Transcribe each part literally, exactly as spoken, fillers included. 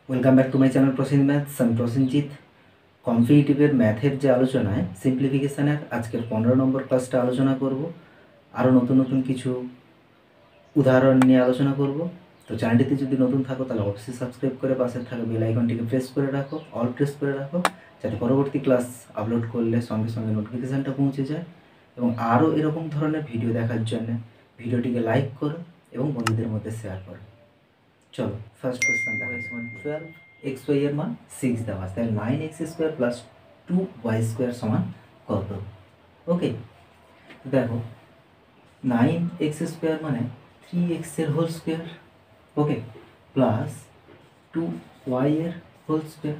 Welcome back to my channel Prosen maths. আমি প্রসেনজিৎ। কম্পিটিটিভের ম্যাথের যে আলোচনায় সিম্পলিফিকেশানের আজকের পনেরো নম্বর ক্লাসটা আলোচনা করব। আরও নতুন নতুন কিছু উদাহরণ নিয়ে আলোচনা করব। তো চ্যানেলটিতে যদি নতুন থাকো তাহলে অবশ্যই সাবস্ক্রাইব করে পাশে থাকা বেল আইকনটিকে প্রেস করে রাখো, অল প্রেস করে রাখো, যাতে পরবর্তী ক্লাস আপলোড করলে সঙ্গে সঙ্গে নোটিফিকেশানটা পৌঁছে যায়। এবং আরও এরকম ধরনের ভিডিও দেখার জন্য ভিডিওটিকে লাইক করো এবং বন্ধুদের মধ্যে শেয়ার করো। চলো ফার্স্ট কোয়েশ্চেন দেখা টুয়েলভ এক্স ওয়াই এর মান সিক্স দেওয়া আছে, তাহলে nine x square plus two y square সমান কত? ওকে, দেখো নাইন এক্স স্কোয়ার মানে থ্রি এক্স এর whole square, okay, plus two y এর হোল স্কোয়ার,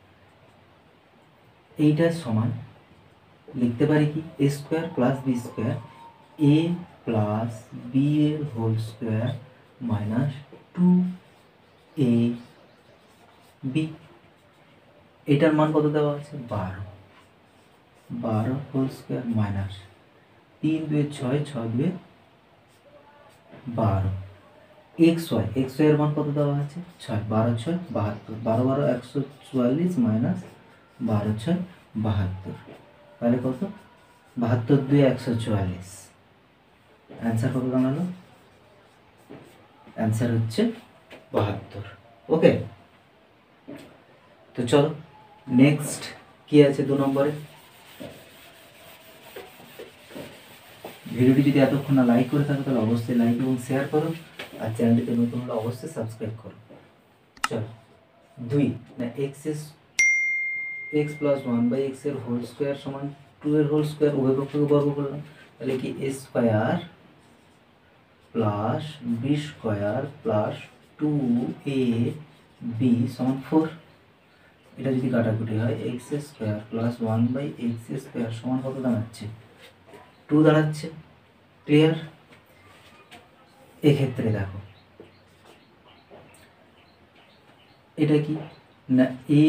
এইটার সমান লিখতে পারি কি a square plus b square, a plus b এর whole square minus two a b. এটার মান কত দেওয়া আছে? বারো। বারো হোল স্কোয়ার মাইনাস তিন দুয়ে ছয়, ছয় দুয়ে বারো। এক্স ওয়াই এক্স ওয়াই এর মান কত দেওয়া আছে? ছয়। বারো ছয় বাহাত্তর। বারো বারো একশো চুয়াল্লিশ মাইনাস বারো ছয় বাহাত্তর, তাহলে কত? বাহাত্তর দুয়ে একশো চুয়াল্লিশ। অ্যান্সার কত দাঁড়ালো? অ্যান্সার হচ্ছে বাহাত্তর। ওকে, তো চলো নেক্সট কি আছে দু নম্বরে। ভিডিওটি যদি এতক্ষণ না লাইক করে থাকো তাহলে অবশ্যই লাইক এবং শেয়ার করো, আর চ্যানেলটিতে নতুন হলে অবশ্যই সাবস্ক্রাইব করো। চলো দুই না x is x plus one by x এর হোল স্কোয়ার সমান টু এর হোল স্কোয়ার, উভয় পক্ষকে বর্গ করলাম, তাহলে কি a square plus b square plus two a b সমান ফোর। এটা যদি কাটাকুটি হয় x square plus one by x square সমান কত দাঁড়াচ্ছে? টু দাঁড়াচ্ছে। ক্লিয়ার? এক্ষেত্রে দেখো এটা কি না a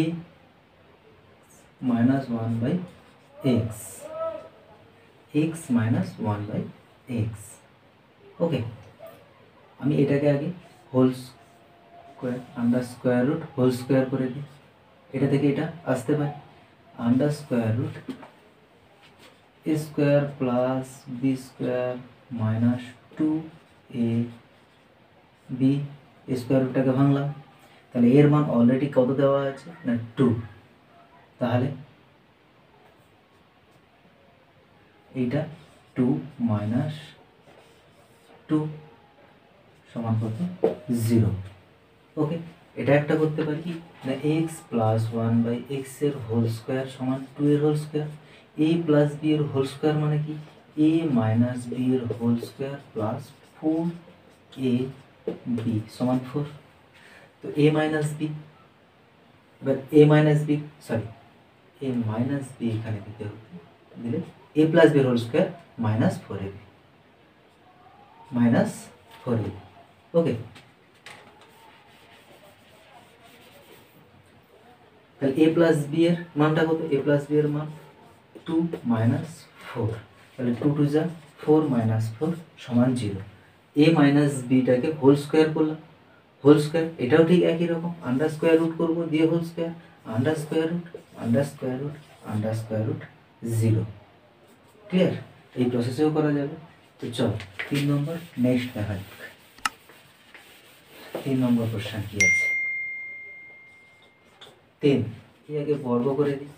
minus one by x, x minus one by x. Okay, আমি এটাকে আগে whole square under square root whole square করে দিই, এটা থেকে এটা আসতে পারে under square root a square plus b square minus two a b. Square রুটটাকে ভাঙলাম, তাহলে এর মান অলরেডি কত দেওয়া আছে না টু, তাহলে এইটা টু মাইনাস টু সমান কত? জিরো। ওকে, এটা একটা করতে পারি কি না x plus one by x এর হোল স্কোয়ার সমান টু এর whole square, a plus b এর হোল স্কোয়ার মানে কি এ মাইনাস বি এর whole square plus four a b সমান ফোর। তো এ মাইনাস বি, এবার a minus b sorry a minus b এখানে দিতে হবে, দিলে a plus b whole square minus four a b minus four a b. Okay, তাহলে a plus b এর মানটা কত? এ প্লাস বি এর মান টু মাইনাস ফোর, তাহলে টু টু যা ফোর মাইনাস ফোর সমান জিরো। এ মাইনাস বিটাকে হোল স্কোয়ার করলাম, হোল স্কোয়ার এটাও ঠিক একই রকম আন্ডার স্কোয়ার রুট করবো দিয়ে whole square, under square root under square root under square root zero. Clear? এই প্রসেসেও করা যাবে। তো চল তিন নম্বর নেক্সট দেখা যাক। তিন নম্বর কোশ্চেন কি আছে? তিন কি আগে বর্গ করে দিই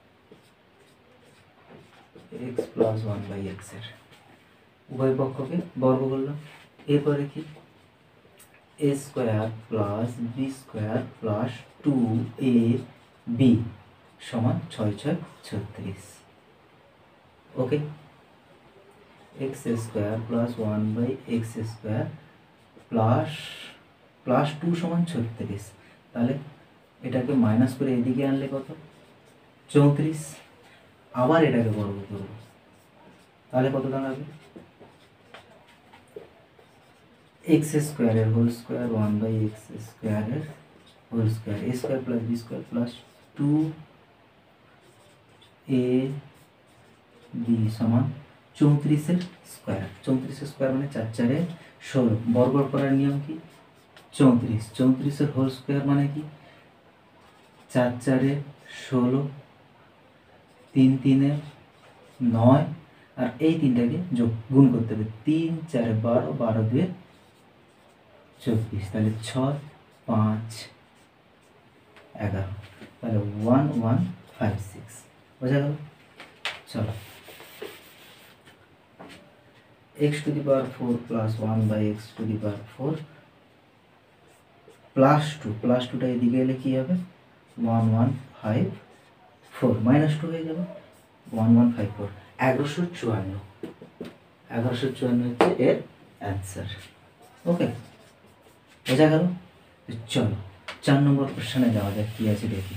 x plus one by x এর উভয় পক্ষকে বর্গ করলাম, এরপরে কি a square plus b square plus two a b সমান ছয় ছয় ছত্রিশ। Okay, x square plus one by x square plus plus two সমান ছত্রিশ, তাহলে এটাকে মাইনাস করে এদিকে আনলে কত? চৌত্রিশ। আবার এটাকে বর্গ করব, তাহলে কত দাঁড়াবে? এক্স স্কোয়ারের whole square one by x স্কোয়ারের whole square, a square plus b square plus two a b সমান চৌত্রিশের স্কোয়ার। চৌত্রিশের স্কোয়ার মানে চার চারে ষোলো। বর্গ করার নিয়ম কি? চৌত্রিশ। চৌত্রিশের হোল স্কোয়ার মানে কি চার চারে ষোলো, তিন তিনে নয়, আর এই তিনটাকে যোগ গুণ করতে হবে। তিন চারে বারো, বারো দুয়ে চব্বিশ, তাহলে ছয় পাঁচ এগারো, তাহলে ওয়ান ওয়ান ফাইভ সিক্স। বোঝা গেল? চলো, x to the power four plus one by x to the power four plus two, plus টুটা এদিকে এলে কী হবে? One one five four, minus two হয়ে যাবে, ওয়ান ওয়ান ফাইভ ফোর, এগারোশো চুয়ান্ন। এগারোশো চুয়ান্ন হচ্ছে এর অ্যান্সার। ওকে, বোঝা গেল? চলো চার নম্বর কোশ্চেনে যাওয়া যাক, কী আছে দেখি।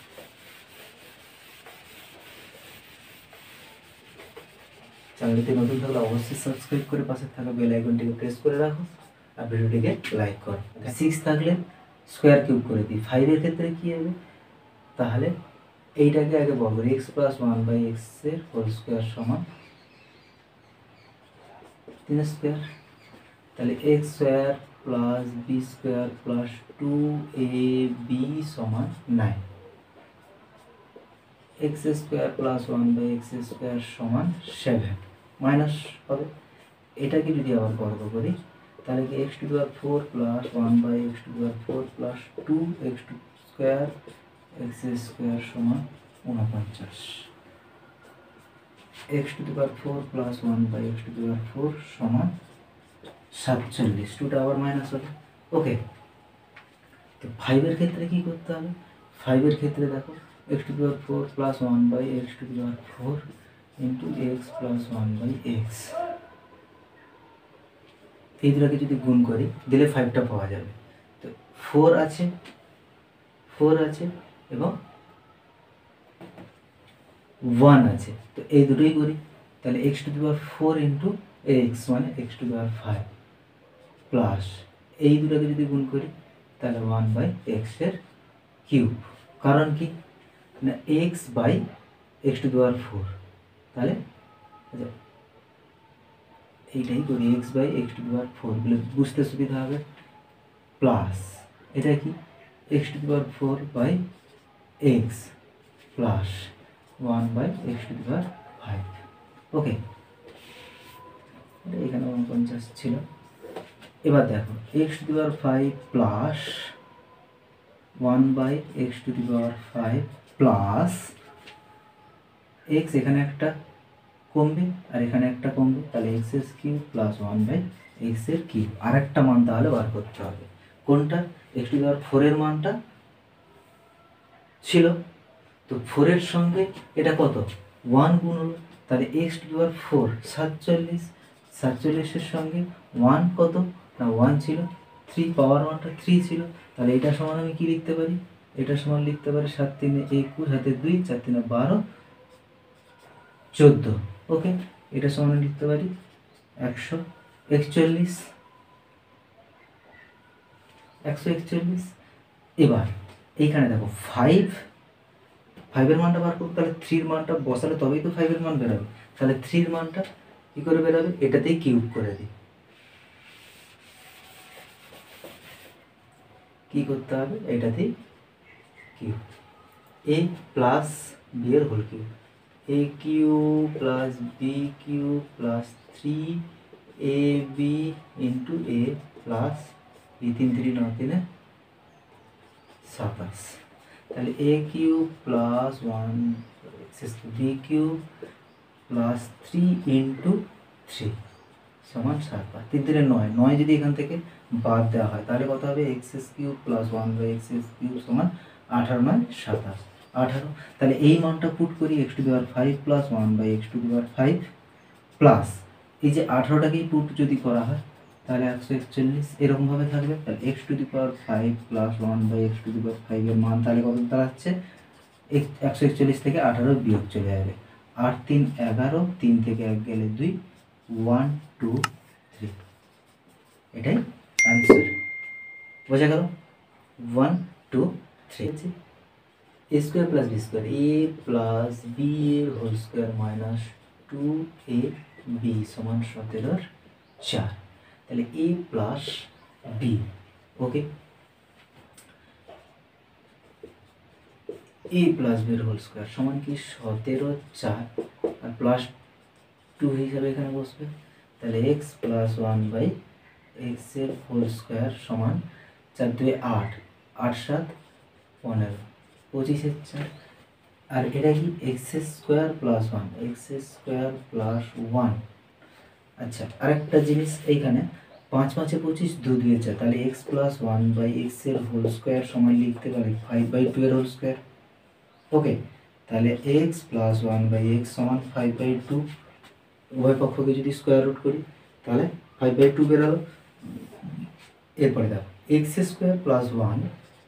চ্যানেলটি নতুন থাকলে অবশ্যই সাবস্ক্রাইব করে পাশে থাকা বেল আইকনটিকে প্রেস করে রাখো আর ভিডিওটিকে লাইক করো। সিক্স থাকলে স্কোয়ার কিউব করে দিই। ফাইভের ক্ষেত্রে কী হবে? তাহলে এইটাকে আগে বলবো, এক্স প্লাস ওয়ান বাই এক্সের হোল স্কোয়ার সমান তিন স্কোয়ার, তাহলে x square plus b square plus two a b সমান nine. X square plus one by x square সমান সেভেন, মাইনাস হবে। এটাকে যদি আবার বর্গ করি তাহলে কি x to the power four plus one by x to the power four plus two x two square x square সমান উনপঞ্চাশ। X to the power four plus one by x to the power four সমান সাতচল্লিশ, টুটা আবার minus হবে। ওকে, তো ফাইভের ক্ষেত্রে কী করতে হবে? ফাইভের ক্ষেত্রে দেখো, x to the power four plus one by x to the power four into x plus one by x, এই দুটাকে যদি গুণ করি দিলে ফাইভটা পাওয়া যাবে। তো ফোর আছে, ফোর আছে এবং ওয়ান আছে, তো এই দুটোই করি। তাহলে x to the power four into x মানে x to the power five plus এই দুটোকে যদি গুণ করি তাহলে ওয়ান বাই এক্সের কিউব। কারণ কি না, x by x to the power four, তাহলে এইটাই করি, x by x to the power four বলে বুঝতে সুবিধা হবে। প্লাস এটা কি x to the power four by x plus one by x to the power five. Okay, এখানে উনপঞ্চাশ ছিল। এবার দেখো x to the power five plus one by x to the power five plus x, এখানে একটা কমবে আর এখানে একটা কমবে, তাহলে এক্স এর cube plus one by x এর কিউব। আর একটা মান তাহলে বার করতে হবে, কোনটা? এক্স টু দি পাওয়ার ফোরের মানটা ছিল, তো ফোরের সঙ্গে এটা কত? ওয়ান গুণ হলো, তাহলে x to the power four সাতচল্লিশ, সাতচল্লিশের সঙ্গে ওয়ান কত না ওয়ান ছিল, থ্রি পাওয়ার ওয়ানটা থ্রি ছিল, তাহলে এটা সমান আমি কী লিখতে পারি? এটা সমান লিখতে পারি সাত তিনে একুশ, হাতে দুই, চার তিনে বারো, চোদ্দো। ওকে, এটা সমান লিখতে পারি একশো একচল্লিশ, একশো একচল্লিশ। এবার এইখানে দেখো ফাইভ, ফাইভের মানটা বার করবো, তাহলে থ্রির মানটা বসালে তবেই তো ফাইভের মান বেরোবে। তাহলে থ্রির মানটা কী করে বেরোবে? এটাতেই কিউব করে দিই। কী করতে হবে? এটাতেই কিউব, এ প্লাস বি এর whole cube, a cube plus b cube plus three a b into a plus b, তিন থ্রি নয় তিনে সাতাশ, তাহলে a cube plus one b cube plus three into three সমান সাতাশ, তিন তিনে নয়, নয় যদি এখান থেকে বাদ দেওয়া হয় তাহলে কত হবে? X s cube plus one by x s cube সমান আঠারো নয় সাতাশ, আঠারো। তাহলে এই মানটা পুট করি, x to the power five plus one by x to the power five plus এই যে আঠারোটাকেই পুট যদি করা হয় তাহলে একশো একচল্লিশ এরকমভাবে থাকবে। তাহলে x to the power five plus one by x to the power ফাইভের মান তাহলে কত দাঁড়াচ্ছে? একশো একচল্লিশ থেকে আঠারো বিয়োগ চলে যাবে, আট তিন এগারো, তিন থেকে এক গেলে দুই, ওয়ান টু থ্রি, এটাই অ্যান্সার। বোঝা গেল? One two three. A square plus b square, a plus b এর whole square minus two a b সমান সতেরোর চার, তাহলে a plus b. Okay, a plus বির হোল স্কোয়ার সমান কি সতেরো চার আর প্লাস টু হিসাবে এখানে বসবে, তাহলে x plus one by x এর হোল স্কোয়ার সমান চার দুই আট, আট সাত পনেরো, পঁচিশের চার। আর এটা কি x square plus one, x square plus one. আচ্ছা আরেকটা জিনিস এইখানে পাঁচ পাঁচে পঁচিশ, দু দুয়ে চার, তাহলে x plus one by x এর হোল স্কোয়ার সমান লিখতে পারি ফাইভ বাই টু এর হোল স্কোয়ার। ওকে, তাহলে x plus one by x সমান ফাইভ বাই টু, উভয় পক্ষকে যদি স্কোয়ার রুট করি তাহলে ফাইভ বাই টু বেরোলো। এরপরে দেখো x square plus one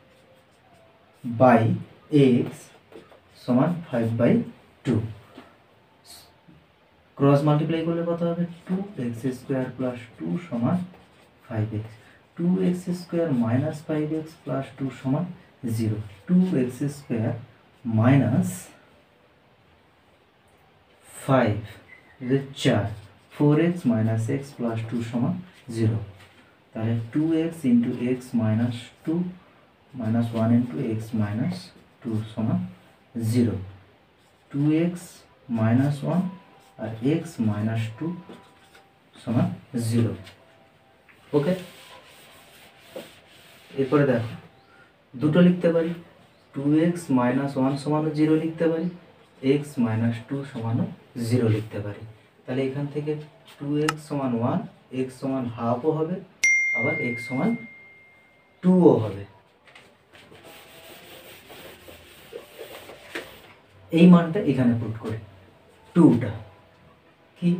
by x সমান five by two, cross multiply করলে কত হবে, two x square plus two সমান five x, two x square minus five x plus two সমান zero, two x square minus five চার, four x minus x plus two সমান zero, তাহলে two x into x minus two minus one into x minus two সমান zero, two x minus one আর x minus two সমান zero. Okay, এরপরে দেখো দুটো লিখতে পারি, টু এক্স মাইনাস ওয়ান সমানও জিরো লিখতে পারি, এক্স মাইনাস টু সমানও জিরো লিখতে পারি। তাহলে এখান থেকে টু এক্স সমান ওয়ান, এক্স সমান হাফও হবে, আবার এক্স সমান টুও হবে। এই মানটা এখানে পুট করি, টুটা কি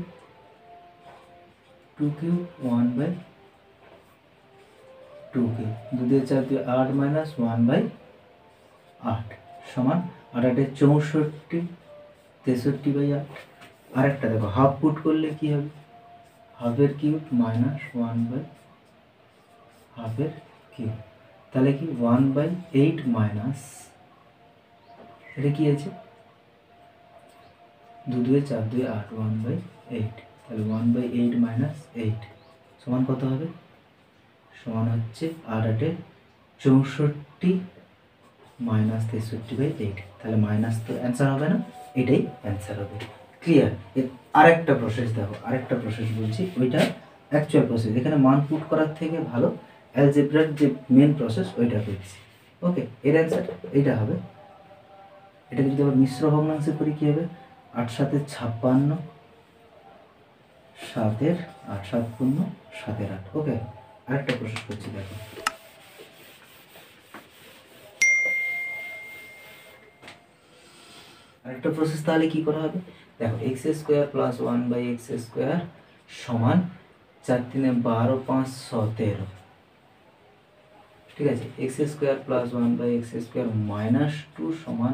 two cube one by two cube, দু দিয়ে চার দিয়ে আট মাইনাস ওয়ান বাই আট সমান আট আটে চৌষট্টি, তেষট্টি বাই আট। আরেকটা দেখো হাফ পুট করলে কি হবে, হাফের কিউব মাইনাস ওয়ান বাই হাফের কিউব, তাহলে কি ওয়ান বাই এইট মাইনাস, এটা কি আছে দু দুয়ে চার দুয়ে আট, ওয়ান বাই এইট, তাহলে one by eight minus eight সমান কত হবে, সমান হচ্ছে আট আটে চৌষট্টি মাইনাস তেষট্টি বাই এইট, তাহলে মাইনাস তো অ্যান্সার হবে না, এটাই অ্যান্সার হবে। ক্লিয়ার? এর আরেকটা প্রসেস দেখো, আরেকটা প্রসেস বলছি, ওইটা অ্যাকচুয়াল প্রসেস, এখানে মান পুট করার থেকে ভালো অ্যালজেব্রার যে মেন প্রসেস ওইটা করছি। ওকে, এর অ্যান্সার এইটা হবে। এটাকে যদি আবার মিশ্র ভগ্নাংশে করি কী হবে, আট সাতে ছাপ্পান্ন, সাতের আট, সাত পূর্ণ সাতের আট। ওকে, আরেকটা প্রসেস করছি দেখো, আরেকটা প্রসেস তাহলে কি করা হবে দেখো, x square plus one by x square সমান চার তিনে বারো, পাঁচ সতেরো, ঠিক আছে, x square plus one by x square minus two সমান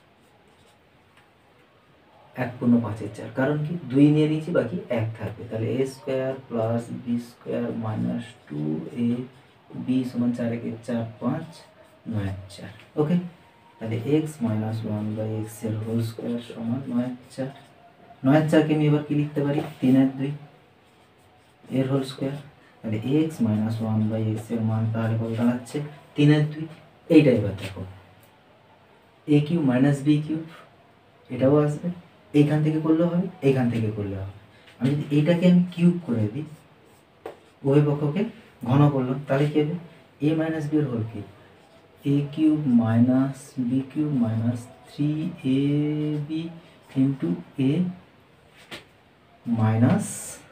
এক পূর্ণ পাঁচের চার, কারণ কি দুই নিয়ে নিয়েছি বাকি এক থাকবে, তাহলে a square plus b square minus two a b সমান চার একে চার, পাঁচ নয় চার। ওকে, তাহলে x minus one by x এর হোল স্কোয়ার সমান নয় চার, নয় চারকে আমি এবার কি লিখতে পারি, তিন এক দুই এর হোল স্কোয়ার, তাহলে x minus one by x এর মান তাহলে কত দাঁড়াচ্ছে, তিন এক দুই। এইটা এবার দেখো a cube minus b cube, এটাও আসবে, এইখান থেকে করলেও হবে, এইখান থেকে করলেও হবে। আমি যদি এইটাকে আমি কিউব করে দিই, উভয় পক্ষকে ঘন করলাম, তাহলে কি হবে, এ মাইনাস বি এর whole cube, a cube minus b cube minus three a b into a minus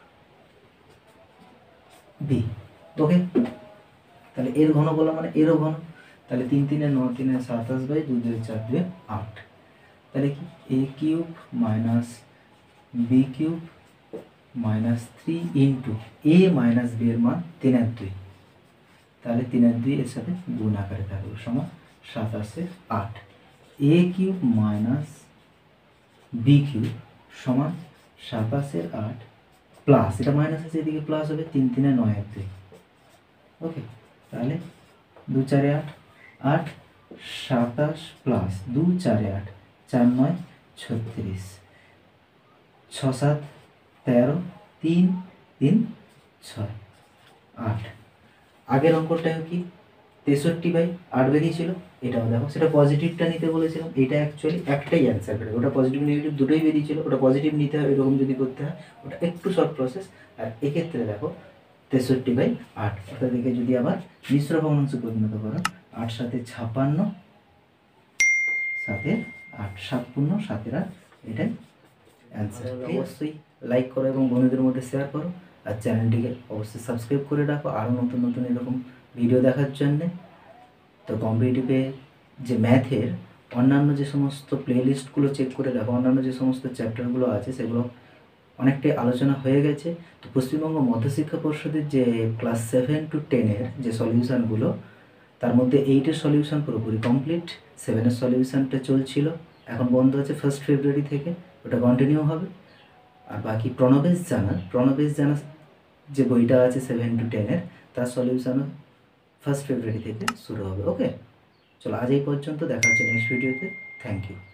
b. Okay, তাহলে এর ঘন বললাম মানে এরও ঘন, তাহলে তিন তিনে ন তিনে সাতাশ বাই দু দুই চার দুই আট, তাহলে কি a cube minus b cube minus three into a minus b এর মান তিন এক দুই, তাহলে তিন এক দুই এর সাথে গুণ আকারে থাকবে সমান সাতাশে আট, a cube minus b cube সমান সাতাশের আট প্লাস, এটা মাইনাস আছে এদিকে প্লাস হবে, তিন তিনে নয় এক দুই। ওকে, তাহলে দু চারে আট, আট সাতাশ প্লাস দু চারে আট, চার নয় ছত্রিশ, ছ সাত তেরো, তিন তিন ছয় আট। আগের অঙ্কটাও কি তেষট্টি বাই আট বেরিয়েছিল, এটাও দেখো, সেটা পজিটিভটা নিতে বলেছিলাম, এটা অ্যাকচুয়ালি একটাই অ্যান্সার বেরোবে, ওটা পজিটিভ নেগেটিভ দুটোই বেরিয়েছিল, ওটা পজিটিভ নিতে হবে এরকম যদি করতে হয়, ওটা একটু শর্ট প্রসেস। আর এক্ষেত্রে দেখো তেষট্টি বাই আট, অর্থাৎ দিকে যদি আবার মিশ্র ভগ্নাংশে পরিণত করো, আট সাথে ছাপ্পান্ন, সাথে আট, সাত পূর্ণ সাতের আট, এটাই অ্যান্সার। অবশ্যই লাইক করো এবং বন্ধুদের মধ্যে শেয়ার করো, আর চ্যানেলটিকে অবশ্যই সাবস্ক্রাইব করে রাখো আরও নতুন নতুন এরকম ভিডিও দেখার জন্যে। তো কম্পিটিটিভে যে ম্যাথের অন্যান্য যে সমস্ত প্লেলিস্টগুলো চেক করে দেখো, অন্যান্য যে সমস্ত চ্যাপ্টারগুলো আছে সেগুলো অনেকটাই আলোচনা হয়ে গেছে। তো পশ্চিমবঙ্গ মধ্যশিক্ষা পর্ষদের যে ক্লাস সেভেন টু টেনের যে সলিউশানগুলো, তার মধ্যে এইটের সলিউশন পুরোপুরি কমপ্লিট, সেভেনের সলিউশনটা চলছিল, এখন বন্ধ আছে ফার্স্ট ফেব্রুয়ারি থেকে, ওটা কন্টিনিউ হবে। আর বাকি প্রণবেশ জানা, প্রণবেশ জানা যে বইটা আছে সেভেন টু টেনের, তার সলিউশনও ফার্স্ট ফেব্রুয়ারি থেকে শুরু হবে। ওকে, চলো আজ এই পর্যন্ত, দেখা হচ্ছে নেক্সট ভিডিওতে। Thank you.